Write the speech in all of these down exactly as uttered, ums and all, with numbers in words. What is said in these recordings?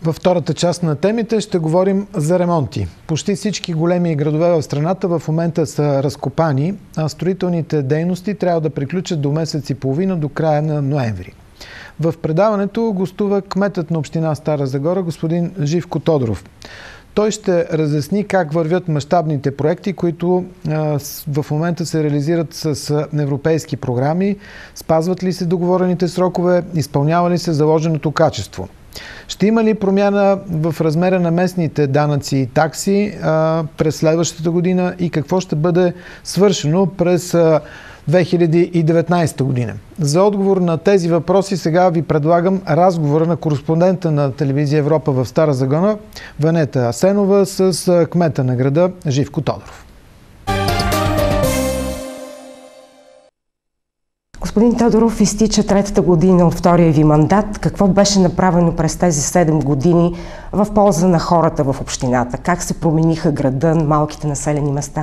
Във втората част на темите ще говорим за ремонти. Почти всички големи градове в страната в момента са разкопани, а строителните дейности трябва да приключат до месец и половина, до края на ноември. В предаването гостува кметът на община Стара Загора, господин Живко Тодоров. Той ще разясни как вървят мащабните проекти, които а, в момента се реализират с а, европейски програми, спазват ли се договорените срокове, изпълнява ли се заложеното качество. Ще има ли промяна в размера на местните данъци и такси а, през следващата година и какво ще бъде свършено през а, две хиляди и деветнадесета година? За отговор на тези въпроси сега ви предлагам разговора на кореспондента на телевизия Европа в Стара Загора, Венета Асенова, с кмета на града Живко Тодоров. Господин Тодоров, изтича третата година от втория ви мандат. Какво беше направено през тези седем години в полза на хората в общината? Как се промениха града, малките населени места?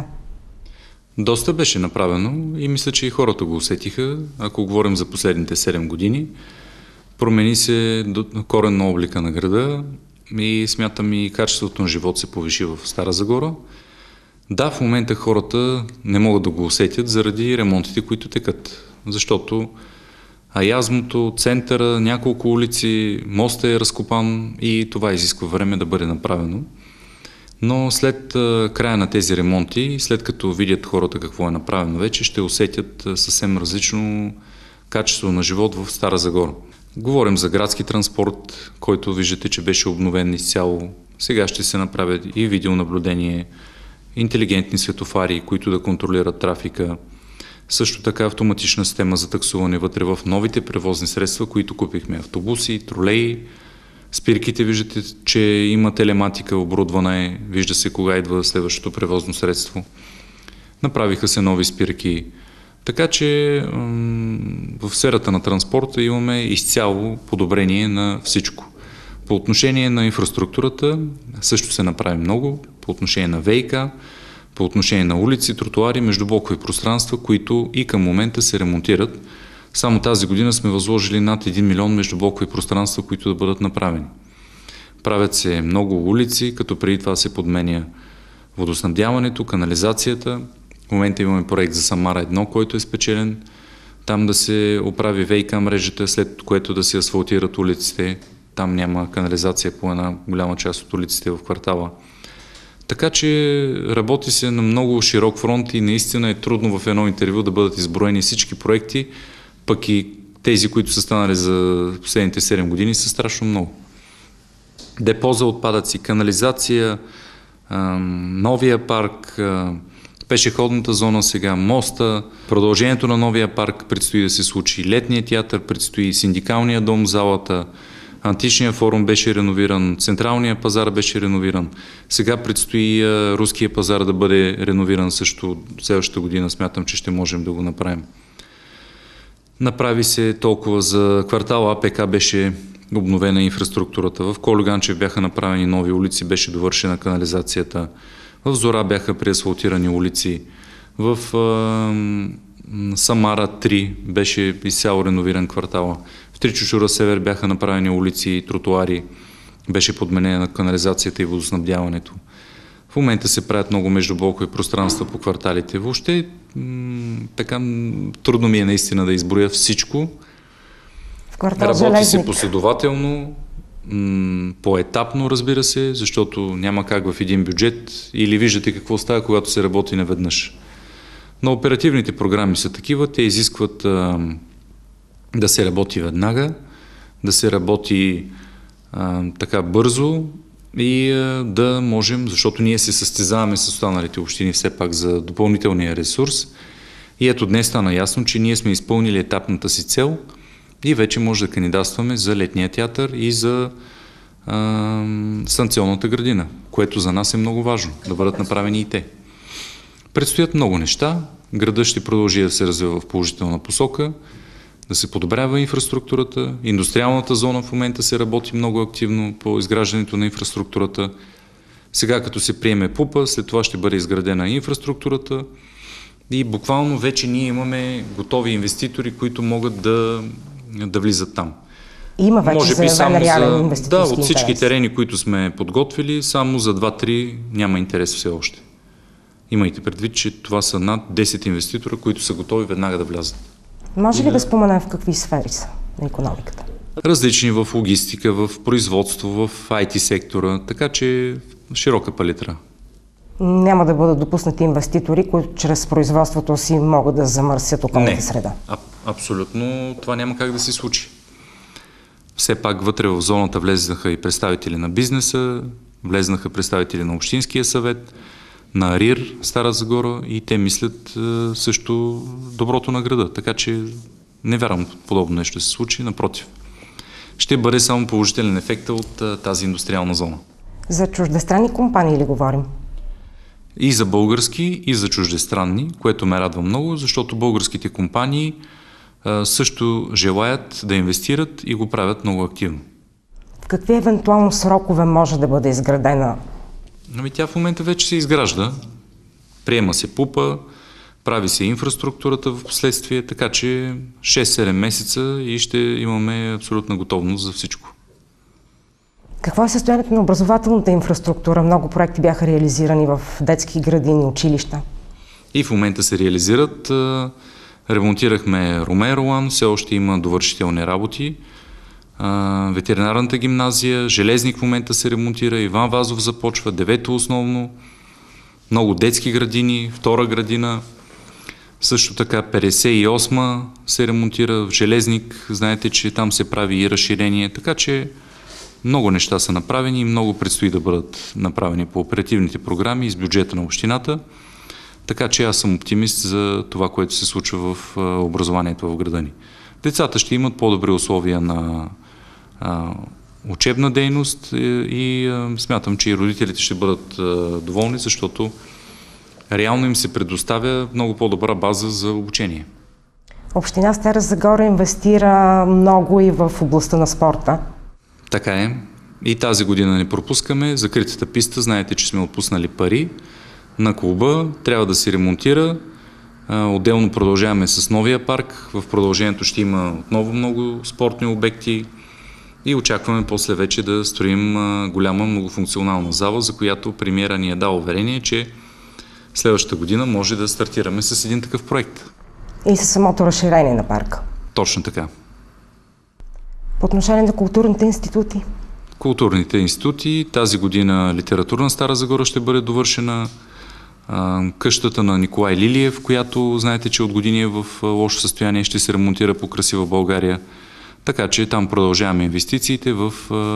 Доста беше направено и мисля, че и хората го усетиха. Ако говорим за последните седем години, промени се коренно облика на града и смятам и качеството на живот се повиши в Стара Загора. Да, в момента хората не могат да го усетят заради ремонтите, които текат. Защото Аязмото, центъра, няколко улици, моста е разкопан и това изисква време да бъде направено. Но след а, края на тези ремонти, след като видят хората какво е направено вече, ще усетят а, съвсем различно качество на живот в Стара Загора. Говорим за градски транспорт, който виждате, че беше обновен изцяло. Сега ще се направят и видеонаблюдение, интелигентни светофари, които да контролират трафика. Също така автоматична система за таксуване вътре в новите превозни средства, които купихме. Автобуси, тролеи. Спирките виждате, че има телематика, оборудване, вижда се кога идва следващото превозно средство. Направиха се нови спирки. Така че в сферата на транспорта имаме изцяло подобрение на всичко. По отношение на инфраструктурата също се направи много, по отношение на ВиК, по отношение на улици, тротуари, междублокови пространства, които и към момента се ремонтират. Само тази година сме възложили над един милион междублокови пространства, които да бъдат направени. Правят се много улици, като преди това се подменя водоснабдяването, канализацията. В момента имаме проект за Самара едно, който е спечелен. Там да се оправи ВиК мрежата, след което да се асфалтират улиците. Там няма канализация по една голяма част от улиците в квартала. Така че работи се на много широк фронт и наистина е трудно в едно интервю да бъдат изброени всички проекти, пък и тези, които са станали за последните седем години, са страшно много. Депо за отпадъци, канализация, новия парк, пешеходната зона сега, моста, продължението на новия парк предстои да се случи, летния театър предстои, синдикалния дом, залата, античния форум беше реновиран, централния пазар беше реновиран. Сега предстои руския пазар да бъде реновиран също следващата година. Смятам, че ще можем да го направим. Направи се толкова за квартал АПК беше обновена инфраструктурата. В Колюганчев бяха направени нови улици, беше довършена канализацията. В Зора бяха преасфалтирани улици. В е, Самара три беше изцяло реновиран квартала. В Тричушура Север бяха направени улици и тротуари. Беше подменена на канализацията и водоснабдяването. В момента се правят много междублокови пространства по кварталите. Въобще м- така трудно ми е наистина да изброя всичко. В квартал Работи Железник се последователно, м- поетапно, разбира се, защото няма как в един бюджет или виждате какво става, когато се работи наведнъж. Но оперативните програми са такива, те изискват а, да се работи веднага, да се работи а, така бързо и а, да можем, защото ние се състезаваме с останалите общини все пак за допълнителния ресурс. И ето днес стана ясно, че ние сме изпълнили етапната си цел и вече може да кандидатстваме за летния театър и за а, станционната градина, което за нас е много важно, да бъдат направени и те. Предстоят много неща, градът ще продължи да се развива в положителна посока, да се подобрява инфраструктурата, индустриалната зона в момента се работи много активно по изграждането на инфраструктурата. Сега като се приеме ПУПа, след това ще бъде изградена инфраструктурата и буквално вече ние имаме готови инвеститори, които могат да, да влизат там. Има вече Може би заявен реален за... инвеститорски Да, от всички интерес. терени, които сме подготвили, само за два-три няма интерес все още. Имайте предвид, че това са над десет инвеститора, които са готови веднага да влязат. Може ли да споменем в какви сфери са на икономиката? Различни в логистика, в производство, в ай ти сектора, така че широка палитра. Няма да бъдат допуснати инвеститори, които чрез производството си могат да замърсят околната Не, среда. А, абсолютно това няма как да се случи. Все пак вътре в зоната влезнаха и представители на бизнеса, влезнаха представители на Общинския съвет, на РИР Стара Загора и те мислят е, също доброто на града. Така че не вярвам подобно нещо да се случи, напротив. Ще бъде само положителен ефект от е, тази индустриална зона. За чуждестранни компании ли говорим? И за български, и за чуждестранни, което ме радва много, защото българските компании е, също желаят да инвестират и го правят много активно. В какви евентуално срокове може да бъде изградена? Ами тя в момента вече се изгражда, приема се ПУПа, прави се инфраструктурата в последствие, така че шест-седем месеца и ще имаме абсолютна готовност за всичко. Какво е състоянието на образователната инфраструктура? Много проекти бяха реализирани в детски градини, училища. И в момента се реализират. Ремонтирахме Ромео Ролан, все още има довършителни работи. Ветеринарната гимназия, Железник в момента се ремонтира, Иван Вазов започва, девето основно, много детски градини, втора градина, също така петдесет и осма се ремонтира в Железник, знаете, че там се прави и разширение, така че много неща са направени и много предстои да бъдат направени по оперативните програми и с бюджета на общината, така че аз съм оптимист за това, което се случва в образованието в града ни. Децата ще имат по-добри условия на а, учебна дейност и, и а, смятам, че и родителите ще бъдат а, доволни, защото реално им се предоставя много по-добра база за обучение. Община Стара Загора инвестира много и в областта на спорта. Така е. И тази година не пропускаме. Закритата писта, знаете, че сме отпуснали пари на клуба, трябва да се ремонтира. Отделно продължаваме с новия парк. В продължението ще има отново много спортни обекти и очакваме после вече да строим голяма многофункционална зала, за която премиера ни е дал уверение, че следващата година може да стартираме с един такъв проект. И със самото разширение на парка. Точно така. По отношение на културните институти? Културните институти. Тази година литературна Стара Загора ще бъде довършена. Къщата на Николай Лилиев, която знаете, че от години е в лошо състояние, ще се ремонтира по красива България. Така че там продължаваме инвестициите в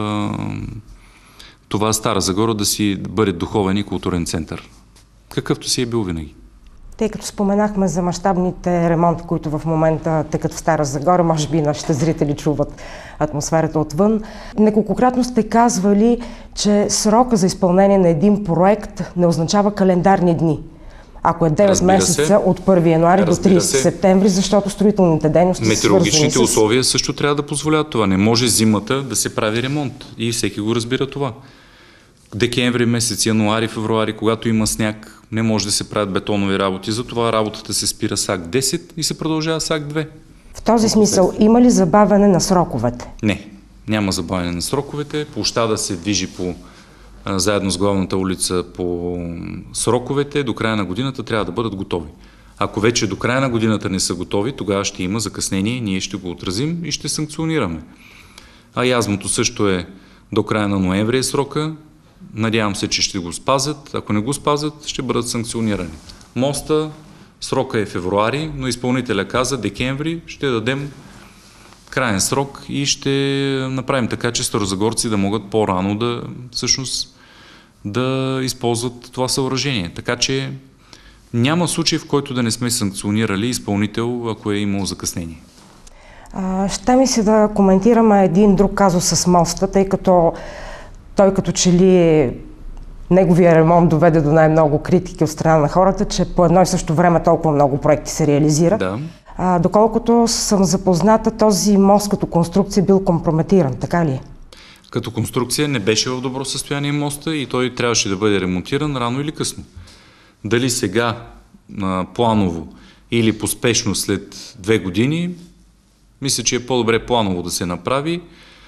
това Стара Загора да си бъде духовен и културен център. Какъвто си е бил винаги. Тъй като споменахме за мащабните ремонти, които в момента текат в Стара Загора, може би нашите зрители чуват атмосферата отвън. Неколкократно сте казвали, че срока за изпълнение на един проект не означава календарни дни. Ако е девет месеца от първи януари до тридесети септември, защото строителните дейности са свързани с... Метеорологичните условия също трябва да позволяват това. Не може зимата да се прави ремонт и всеки го разбира това. Декември месец, януари, февруари, когато има сняг, не може да се правят бетонови работи. Затова работата се спира с акт десет и се продължава с акт две. В този смисъл има ли забавяне на сроковете? Не, няма забавяне на сроковете. Площада се движи по, а, заедно с главната улица по сроковете. До края на годината трябва да бъдат готови. Ако вече до края на годината не са готови, тогава ще има закъснение, ние ще го отразим и ще санкционираме. А язмото също е до края на ноември е срока. Надявам се, че ще го спазят. Ако не го спазят, ще бъдат санкционирани. Моста, срока е февруари, но изпълнителя каза декември, ще дадем краен срок и ще направим така, че старозагорци да могат по-рано да, всъщност, да използват това съоръжение. Така че няма случай, в който да не сме санкционирали изпълнител, ако е имало закъснение. Ще ми се да коментираме един друг казус с моста, тъй като той като че ли неговия ремонт доведе до най-много критики от страна на хората, че по едно и също време толкова много проекти се реализират. Да. А, доколкото съм запозната, този мост като конструкция бил компрометиран, така ли е? Като конструкция не беше в добро състояние моста и той трябваше да бъде ремонтиран рано или късно. Дали сега а, планово или поспешно след две години, мисля, че е по-добре планово да се направи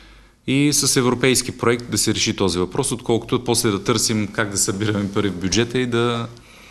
и с европейски проект да се реши този въпрос, отколкото после да търсим как да събираме пари в бюджета и да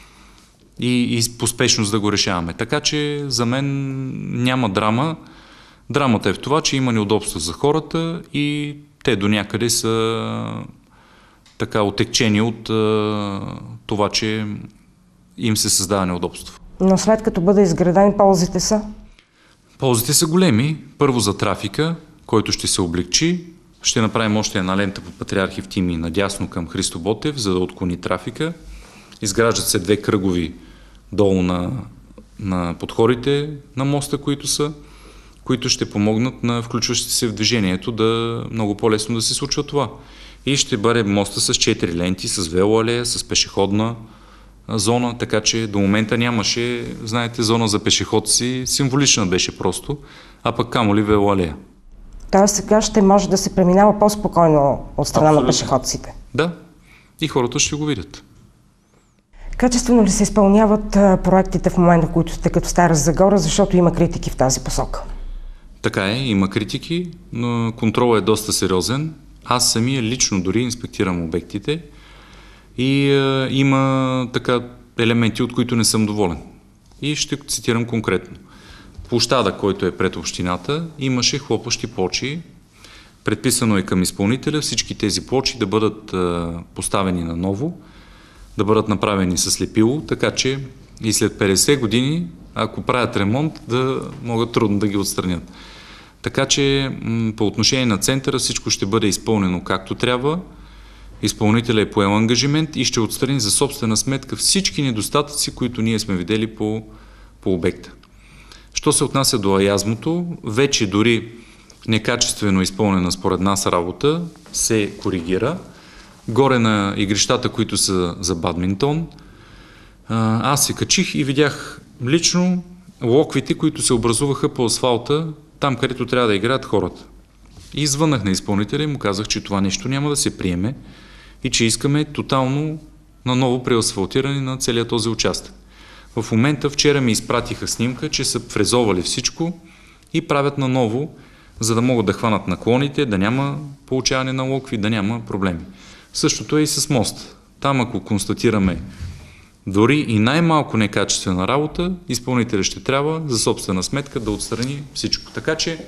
и, и по спешност да го решаваме. Така че за мен няма драма. Драмата е в това, че има неудобства за хората и те до някъде са така отекчени от а, това, че им се създава неудобство. Но след като бъде изграден, ползите са? Ползите са големи. Първо за трафика, който ще се облегчи. Ще направим още една лента по Патриарх Евтимий надясно към Христо Ботев, за да отклони трафика. Изграждат се две кръгови долу на, на подходите на моста, които са, които ще помогнат на включващите се в движението да много по-лесно да се случва това. И ще бъде моста с четири ленти, с велоалея, с пешеходна зона, така че до момента нямаше, знаете, зона за пешеходци, символична беше просто, а пък камо ли велоалея. Тоест сега ще може да се преминава по-спокойно от страна Абсолютно. На пешеходците. Да, и хората ще го видят. Качествено ли се изпълняват проектите в момента, които сте като Стара Загора, защото има критики в тази посока? Така е, има критики, но контролът е доста сериозен. Аз самия лично дори инспектирам обектите и е, има така елементи, от които не съм доволен. И ще цитирам конкретно. Площада, който е пред общината, имаше хлопащи плочи. Предписано е към изпълнителя всички тези плочи да бъдат е, поставени наново, да бъдат направени с лепило, така че и след петдесет години, ако правят ремонт, да могат трудно да ги отстранят. Така че м- по отношение на центъра всичко ще бъде изпълнено както трябва. Изпълнителят е поел ангажимент и ще отстрани за собствена сметка всички недостатъци, които ние сме видели по, по обекта. Що се отнася до аязмото, вече дори некачествено изпълнена според нас работа се коригира. Горе на игрищата, които са за бадминтон, аз се качих и видях лично локвите, които се образуваха по асфалта, там където трябва да играят хората. И звъннах на изпълнителя и му казах, че това нещо няма да се приеме и че искаме тотално наново преасфалтиране на целият този участък. В момента вчера ми изпратиха снимка, че са фрезовали всичко и правят наново, за да могат да хванат наклоните, да няма получаване на локви, да няма проблеми. Същото е и с мост. Там, ако констатираме дори и най-малко некачествена работа, изпълнителят ще трябва за собствена сметка да отстрани всичко. Така че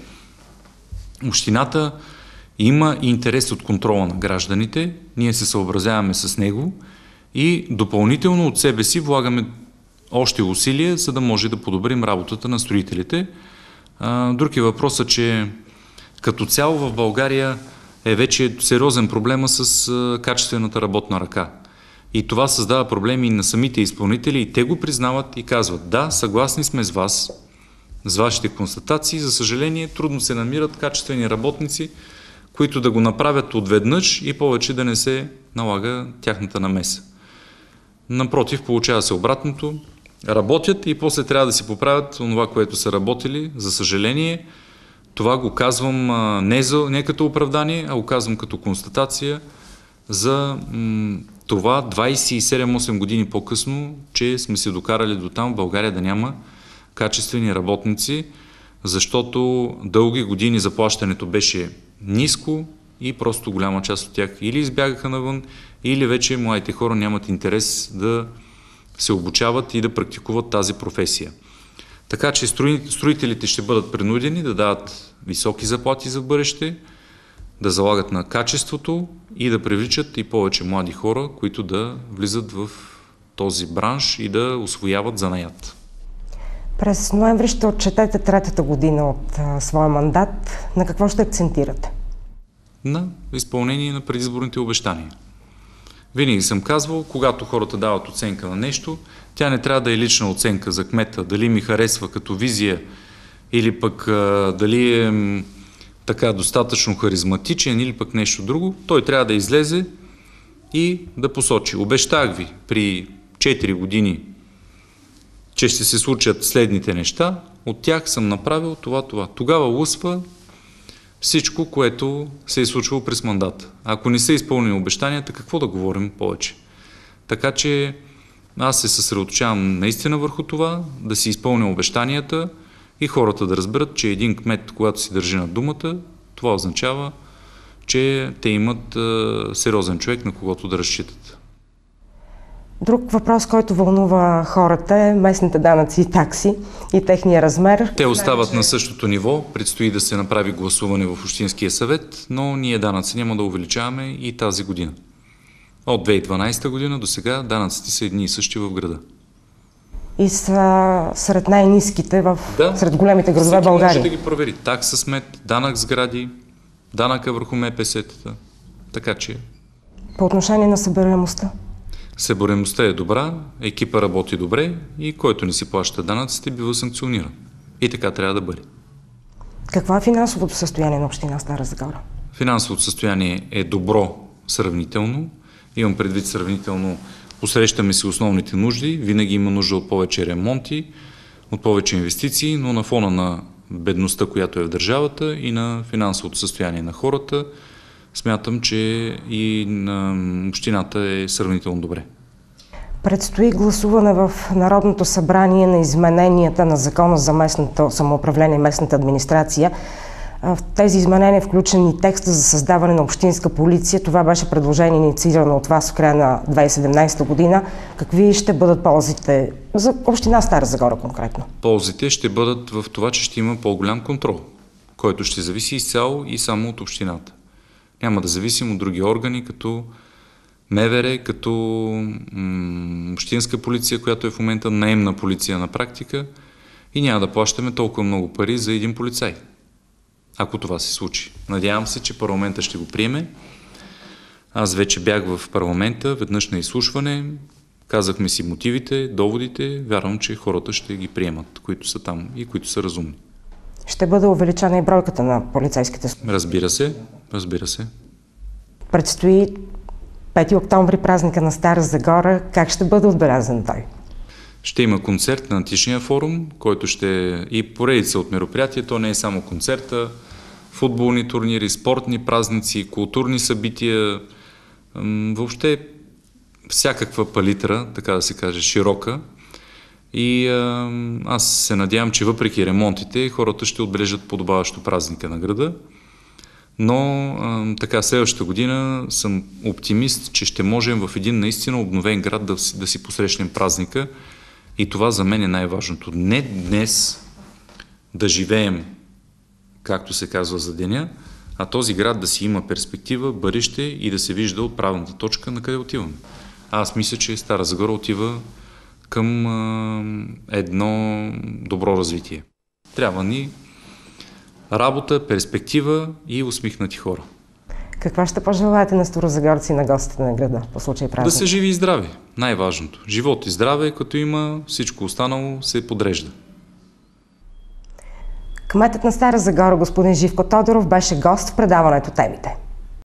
общината има интерес от контрола на гражданите, ние се съобразяваме с него и допълнително от себе си влагаме още усилия, за да може да подобрим работата на строителите. Друг е въпросът, че като цяло в България е вече сериозен проблема с качествената работна ръка. И това създава проблеми на самите изпълнители и те го признават и казват: да, съгласни сме с вас, с вашите констатации, за съжаление трудно се намират качествени работници, които да го направят отведнъж и повече да не се налага тяхната намеса. Напротив, получава се обратното. Работят и после трябва да си поправят това, което са работили. За съжаление, това го казвам не, за, не като оправдание, а го казвам като констатация за м, това двадесет и седем до осем години по-късно, че сме се докарали до там в България да няма качествени работници, защото дълги години заплащането беше ниско и просто голяма част от тях или избягаха навън, или вече младите хора нямат интерес да се обучават и да практикуват тази професия. Така че строителите ще бъдат принудени да дават високи заплати за бъдеще, да залагат на качеството и да привличат и повече млади хора, които да влизат в този бранш и да усвояват занаят. През ноември ще отчетете третата година от а, своя мандат. На какво ще акцентирате? На изпълнение на предизборните обещания. Винаги съм казвал, когато хората дават оценка на нещо, тя не трябва да е лична оценка за кмета, дали ми харесва като визия или пък а, дали е м, така достатъчно харизматичен или пък нещо друго. Той трябва да излезе и да посочи: обещах ви при четири години, че ще се случат следните неща, от тях съм направил това, това. Тогава лъсва всичко, което се е случвало през мандата. Ако не са изпълнени обещанията, какво да говорим повече? Така че аз се съсредоточавам наистина върху това, да си изпълня обещанията и хората да разберат, че един кмет, когато си държи на думата, това означава, че те имат а, сериозен човек, на когото да разчитат. Друг въпрос, който вълнува хората е местните данъци и такси и техния размер. Те остават на същото ниво, предстои да се направи гласуване в Общинския съвет, но ние данъци няма да увеличаваме и тази година. От две хиляди и дванадесета година до сега данъците са едни и същи в града. И са сред най-ниските в да, сред големите градове в България. Може да ги провери. Такса смет, данък сгради, данъка върху ем пе ес-тата. Така че... По отношение на събираемостта? Събираемостта е добра, екипа работи добре и който не си плаща данъците, бива санкциониран. И така трябва да бъде. Какво е финансовото състояние на община Стара Загора? Финансовото състояние е добро сравнително. Имам предвид сравнително, посрещаме си основните нужди, винаги има нужда от повече ремонти, от повече инвестиции, но на фона на бедността, която е в държавата и на финансовото състояние на хората, смятам, че и на общината е сравнително добре. Предстои гласуване в Народното събрание на измененията на Закона за местното самоуправление и местната администрация. В тези изменения е включен и текста за създаване на общинска полиция. Това беше предложение инициирано от вас в края на две хиляди и седемнадесета година. Какви ще бъдат ползите за община Стара Загора конкретно? Ползите ще бъдат в това, че ще има по-голям контрол, който ще зависи изцяло и само от общината. Няма да зависим от други органи, като МВР, като м- общинска полиция, която е в момента наемна полиция на практика, и няма да плащаме толкова много пари за един полицай. Ако това се случи. Надявам се, че парламента ще го приеме. Аз вече бях в парламента, веднъж на изслушване, казахме си мотивите, доводите, вярвам, че хората ще ги приемат, които са там и които са разумни. Ще бъде увеличена и бройката на полицейските служби? Разбира се, разбира се. Предстои пети октомври, празника на Стара Загора. Как ще бъде отбелязан той? Ще има концерт на Античния форум, който ще и поредица от мероприятия. То не е само концерта, футболни турнири, спортни празници, културни събития, въобще всякаква палитра, така да се каже, широка. И а, аз се надявам, че въпреки ремонтите, хората ще отбележат подобаващо празника на града. Но а, така следващата година съм оптимист, че ще можем в един наистина обновен град да, да си посрещнем празника. И това за мен е най-важното. Не днес да живеем, както се казва, за деня, а този град да си има перспектива, бъдеще и да се вижда от правилната точка на къде отиваме. Аз мисля, че Стара Загора отива към а, едно добро развитие. Трябва ни работа, перспектива и усмихнати хора. Каква ще пожелаете на старозагорци и на гостите на града по случай празник? Да са живи и здрави. Най-важното. Живот и здраве, като има, всичко останало се подрежда. Кметът на Стара Загора, господин Живко Тодоров, беше гост в предаването Темите.